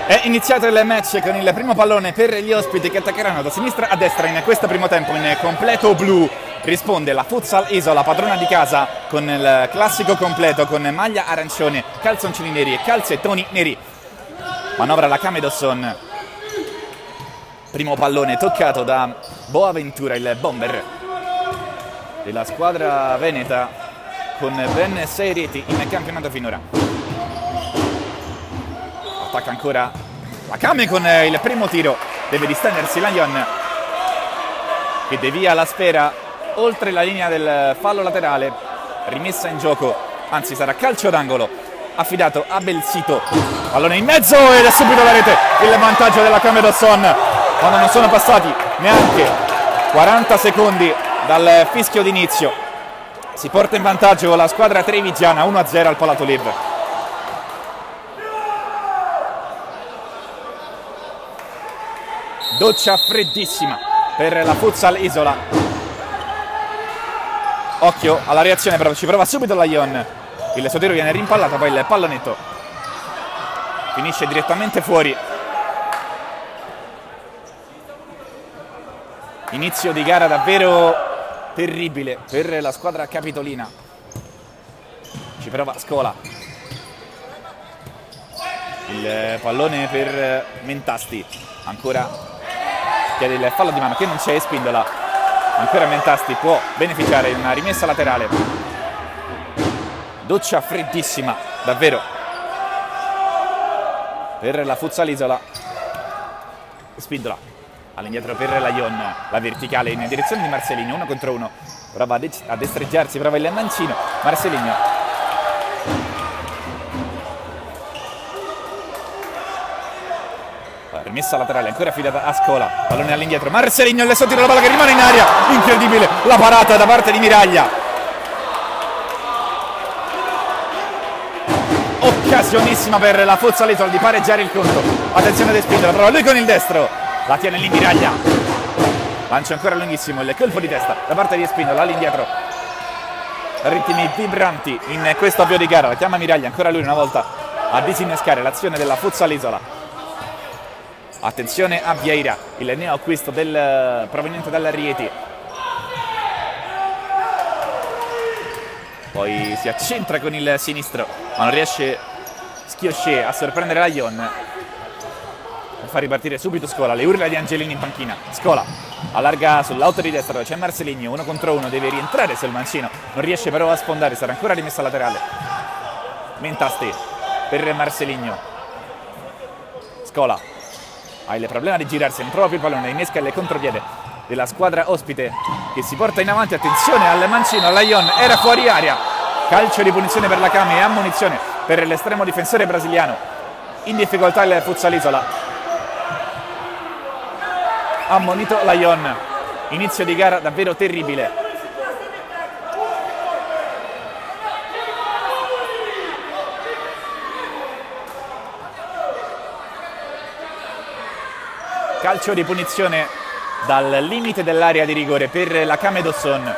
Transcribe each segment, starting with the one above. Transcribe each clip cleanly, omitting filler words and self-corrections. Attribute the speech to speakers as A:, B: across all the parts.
A: È iniziato il match con il primo pallone per gli ospiti che attaccheranno da sinistra a destra in questo primo tempo in completo blu. Risponde la Futsal Isola, padrona di casa, con il classico completo con maglia arancione, calzoncini neri e calzettoni neri. Manovra la Kame Dawson. Primo pallone toccato da Boaventura, il bomber della squadra veneta, con ben 6 reti in campionato finora. Attacca ancora la Kame con il primo tiro, deve distendersi Lion che devia la sfera oltre la linea del fallo laterale, rimessa in gioco, anzi sarà calcio d'angolo affidato a Belsito. Pallone in mezzo ed è subito la rete, il vantaggio della Kame Dawson quando non sono passati neanche 40 secondi dal fischio d'inizio. Si porta in vantaggio la squadra trevigiana 1-0 al Palato Liv. Doccia freddissima per la Futsal Isola. Occhio alla reazione, però ci prova subito la Lion. Il suo tiro viene rimpallato, poi il pallonetto finisce direttamente fuori. Inizio di gara davvero terribile per la squadra capitolina. Ci prova Scola. Il pallone per Mentasti. Ancora chiede il fallo di mano che non c'è e Spindola. Ancora Mentasti può beneficiare di una rimessa laterale. Doccia freddissima davvero per la Futsal Isola. Spindola all'indietro per la Lion, la verticale in direzione di Marceligno, 1 contro 1. Prova a destreggiarsi, prova il mancino Marceligno. Rimessa laterale ancora affidata a Scola, pallone all'indietro, Marceligno, il suo tiro, la palla che rimane in aria, incredibile la parata da parte di Miraglia. Occasionissima per la Futsal Isola di pareggiare il conto. Attenzione De Spindola, prova lui con il destro, la tiene lì Miraglia, lancia ancora lunghissimo il colpo di testa da parte di Spindola all'indietro. Ritmi vibranti in questo avvio di gara, la chiama Miraglia, ancora lui una volta a disinnescare l'azione della Futsal Isola. Attenzione a Vieira, il neoacquisto proveniente dalla Rieti. Poi si accentra con il sinistro, ma non riesce Schiosce a sorprendere la Lion. Fa ripartire subito Scola, le urla di Angelini in panchina. Scola allarga sull'auto di destra dove c'è Marceligno, 1 contro 1, deve rientrare sul mancino, non riesce però a sfondare, sarà ancora rimessa laterale. Mentasti per Marceligno. Scola ha il problema di girarsi, non trova più il pallone, innesca il contropiede della squadra ospite che si porta in avanti. Attenzione al mancino, la Lion era fuori aria. Calcio di punizione per la Kame e ammonizione per l'estremo difensore brasiliano. In difficoltà il Futsal Isola. Ammonito la Lion. Inizio di gara davvero terribile. Calcio di punizione dal limite dell'area di rigore per la Kame Dawson.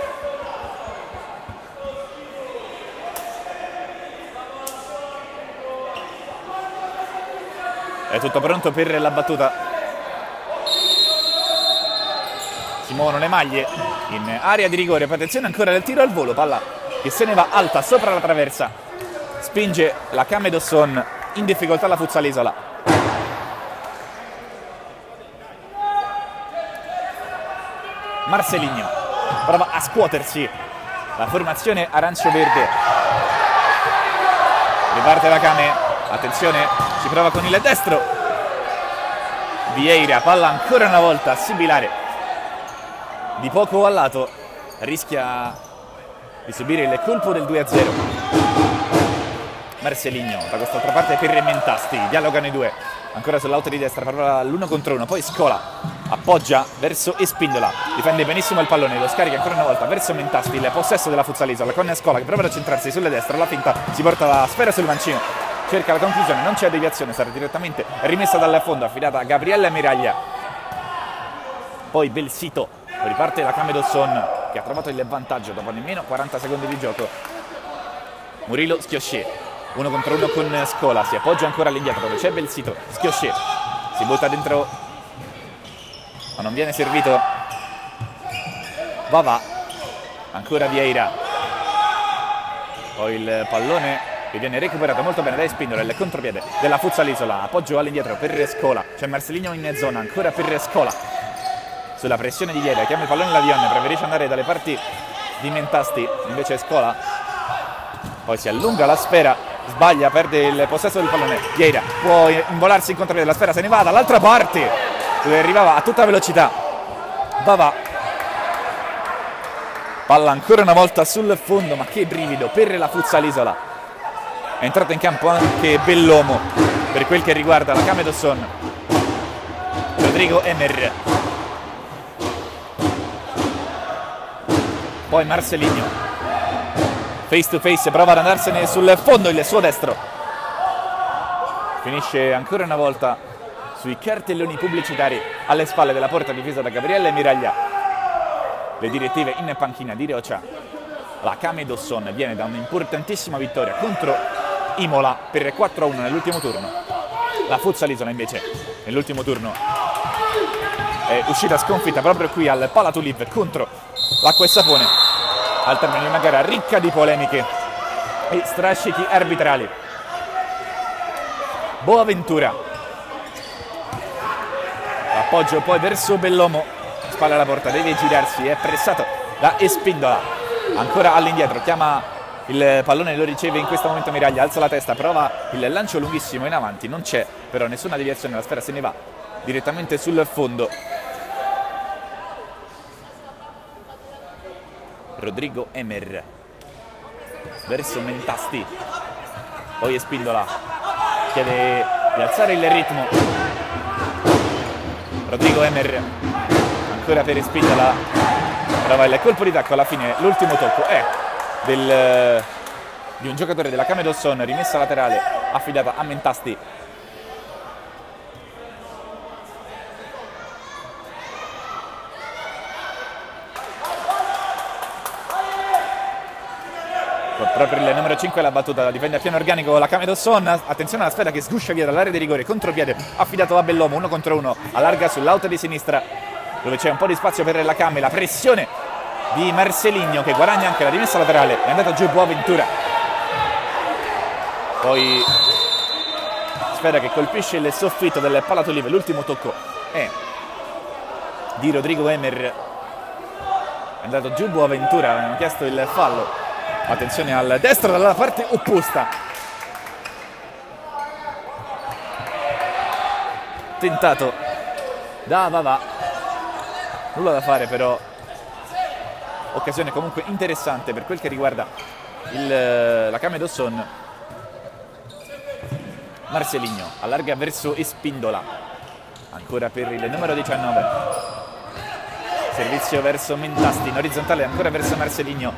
A: È tutto pronto per la battuta. Si muovono le maglie in area di rigore. Attenzione ancora del tiro al volo, palla che se ne va alta sopra la traversa. Spinge la Kame Dawson, in difficoltà la Futsal Isola. Marceligno prova a scuotersi la formazione arancio-verde. Riparte la Kame, attenzione, ci prova con il destro Vieira, palla ancora una volta a sibilare di poco al lato, rischia di subire il colpo del 2-0. Marceligno da quest'altra parte per Mentasti, dialogano i due, ancora sull'auto di destra, prova l'1 contro 1, poi Scola appoggia verso Espindola, difende benissimo il pallone, lo scarica ancora una volta verso Mentasti, il possesso della Futsal Isola con Scola che prova ad accentrarsi sulle destre, la finta, si porta la sfera sul mancino, cerca la conclusione, non c'è deviazione, sarà direttamente rimessa dal fondo, affidata a Gabriella Miraglia. Poi Belsito, riparte la Kame Dawson che ha trovato il vantaggio dopo nemmeno 40 secondi di gioco. Murilo Schiosce 1 contro 1 con Scola, si appoggia ancora all'indietro dove c'è Belsito, Schiosce, si butta dentro ma non viene servito. Va, ancora Vieira, poi il pallone che viene recuperato molto bene da Espindola, il contropiede della Futsal Isola, appoggio all'indietro per Scola, c'è Marcelino in zona, ancora per Scola, sulla pressione di Vieira, chiama il pallone l'Avion, preferisce andare dalle parti di Mentasti, invece Scola, poi si allunga la sfera, sbaglia, perde il possesso del pallone, Vieira può involarsi in contropiede, la sfera se ne va dall'altra parte, dove arrivava a tutta velocità, va. Palla ancora una volta sul fondo, ma che brivido per la Futsal Isola. È entrato in campo anche Bellomo per quel che riguarda la Camedosson. Rodrigo Emer. Poi Marcelinho. Face to face, prova ad andarsene sul fondo, il suo destro. Finisce ancora una volta sui cartelloni pubblicitari alle spalle della porta difesa da Gabriele Miraglia. Le direttive in panchina di Roccia. La Camedosson viene da un'importantissima vittoria contro Imola per 4-1 nell'ultimo turno. La Futsal Isola invece nell'ultimo turno è uscita sconfitta proprio qui al Palatuliv contro l'Acqua e Sapone al termine di una gara ricca di polemiche e strascichi arbitrali. Boaventura, appoggio poi verso Bellomo, spalla alla porta, deve girarsi, è pressato da Espindola, ancora all'indietro, chiama il pallone, lo riceve in questo momento Miraglia, alza la testa, prova il lancio lunghissimo in avanti, non c'è però nessuna deviazione, la sfera se ne va direttamente sul fondo. Rodrigo Emer verso Mentasti, poi Espindola chiede di alzare il ritmo, Rodrigo Emer ancora per Espindola, prova il colpo di tacco, alla fine l'ultimo tocco è di un giocatore della Camedosson, rimessa laterale affidata a Mentasti. Proprio il numero 5 la battuta, la difende a piano organico la Camedosson, attenzione alla sfera che sguscia via dall'area di rigore, contropiede affidato a Bellomo, 1 contro 1, allarga sull'auto di sinistra dove c'è un po' di spazio per la Came, la pressione di Marcelinho che guadagna anche la rimessa laterale, è andato giù Boaventura, poi sfera che colpisce il soffitto del Palatuliv, l'ultimo tocco è di Rodrigo Emer, è andato giù Boaventura, avevano chiesto il fallo, attenzione al destro dalla parte opposta, tentato da Vava, nulla da fare però, occasione comunque interessante per quel che riguarda la Camedosson. Marcelinho allarga verso Espindola, ancora per il numero 19, servizio verso Mentasti, in orizzontale ancora verso Marcelinho,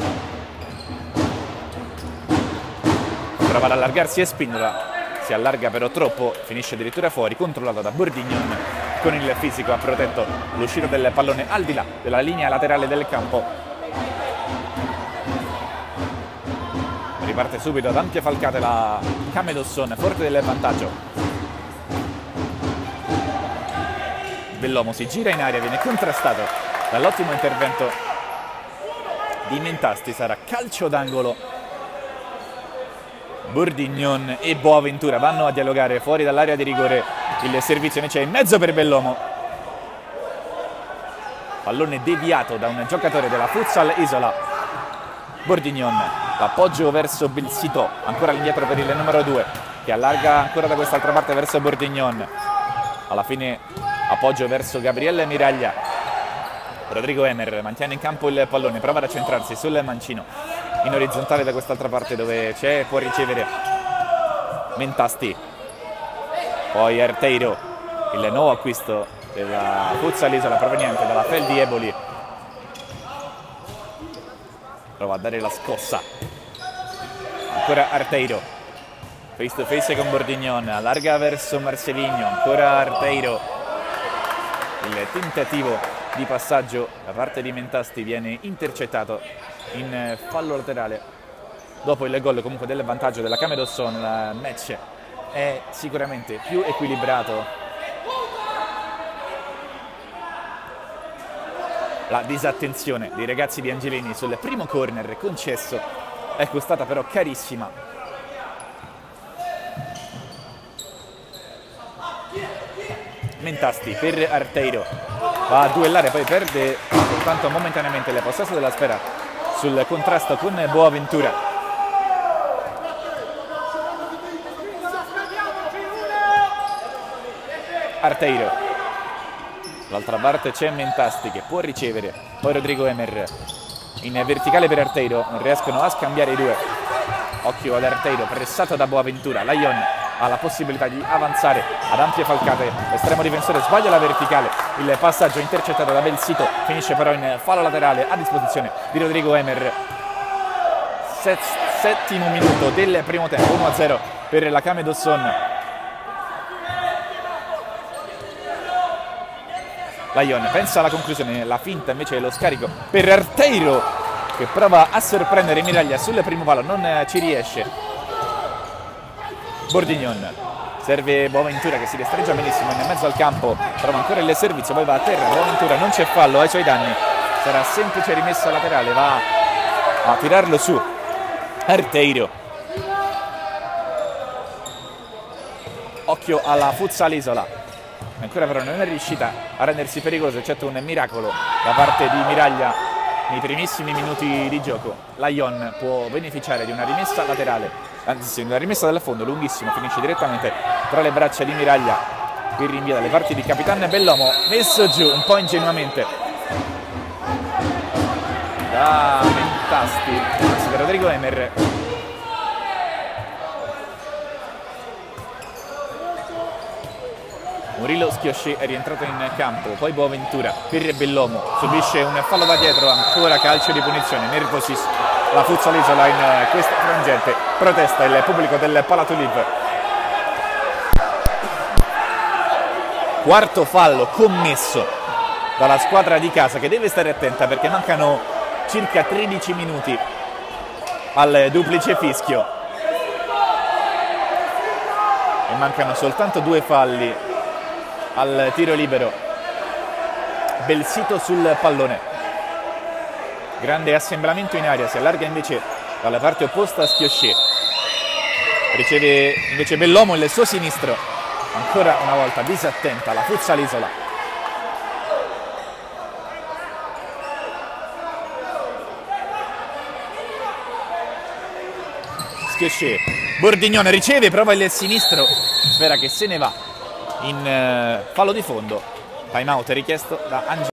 A: prova ad allargarsi Espindola, si allarga però troppo, finisce addirittura fuori, controllato da Bordignon, con il fisico ha protetto l'uscita del pallone al di là della linea laterale del campo. Riparte subito ad ampie falcate la Camedosson, forte del vantaggio. Bellomo si gira in aria, viene contrastato dall'ottimo intervento di Mentasti, sarà calcio d'angolo. Bordignon e Boaventura vanno a dialogare fuori dall'area di rigore, il servizio invece è in mezzo per Bellomo, pallone deviato da un giocatore della Futsal Isola. Bordignon, l'appoggio verso Belsito, ancora all'indietro per il numero 2 che allarga ancora da quest'altra parte verso Bordignon, alla fine appoggio verso Gabriele Miraglia. Rodrigo Emer mantiene in campo il pallone, prova ad accentrarsi sul mancino in orizzontale da quest'altra parte dove c'è, può ricevere Mentasti, poi Arteiro, il nuovo acquisto della Futsal Isola proveniente dalla Fel di Eboli, prova a dare la scossa, ancora Arteiro, face to face con Bordignon, allarga verso Marcelinho, ancora Arteiro, il tentativo di passaggio da parte di Mentasti viene intercettato in fallo laterale dopo il gol comunque del vantaggio della Camedosson. Il match è sicuramente più equilibrato. La disattenzione dei ragazzi di Angelini sul primo corner concesso è costata però carissima. Mentasti per Arteiro, va a duellare, poi perde soltanto momentaneamente il possesso della sfera sul contrasto con Boaventura. Arteiro, dall'altra parte c'è Mentasti che può ricevere, poi Rodrigo Emer in verticale per Arteiro, non riescono a scambiare i due. Occhio ad Arteiro, pressato da Boaventura, Lyon ha la possibilità di avanzare ad ampie falcate, l'estremo difensore sbaglia la verticale, il passaggio intercettato da Belsito, finisce però in fallo laterale a disposizione di Rodrigo Emer. Settimo minuto del primo tempo, 1-0 per la Camedosson. Lyon pensa alla conclusione, la finta invece è lo scarico per Arteiro che prova a sorprendere Miraglia sul primo palo, non ci riesce. Bordignon, serve Boaventura che si destreggia benissimo in mezzo al campo, trova ancora il servizio, poi va a terra, Boaventura non c'è fallo ai suoi danni, sarà semplice rimessa laterale, va a tirarlo su Arteiro. Occhio alla Futsal Isola, ancora però non è riuscita a rendersi pericoloso, eccetto un miracolo da parte di Miraglia nei primissimi minuti di gioco. Lyon può beneficiare di una rimessa laterale, anzi una rimessa dal fondo lunghissima, finisce direttamente tra le braccia di Miraglia, qui rinvia dalle parti di Capitan Bellomo, messo giù un po' ingenuamente da Mentasti, anzi per Rodrigo Emer. Murillo Schiosci è rientrato in campo, poi Boaventura per Bellomo, subisce un fallo da dietro, ancora calcio di punizione, nervosissimo la Futsal Isola in questa frangente, protesta il pubblico del Palatoliv. Quarto fallo commesso dalla squadra di casa che deve stare attenta perché mancano circa 13 minuti al duplice fischio e mancano soltanto 2 falli al tiro libero. Belsito sul pallone, grande assemblamento in aria, si allarga invece dalla parte opposta Schiosci, riceve invece Bellomo il suo sinistro, ancora una volta disattenta la Futsal Isola. Schiosci, Bordignon riceve, prova il sinistro, sfera che se ne va in fallo di fondo. Time out richiesto da Angelini.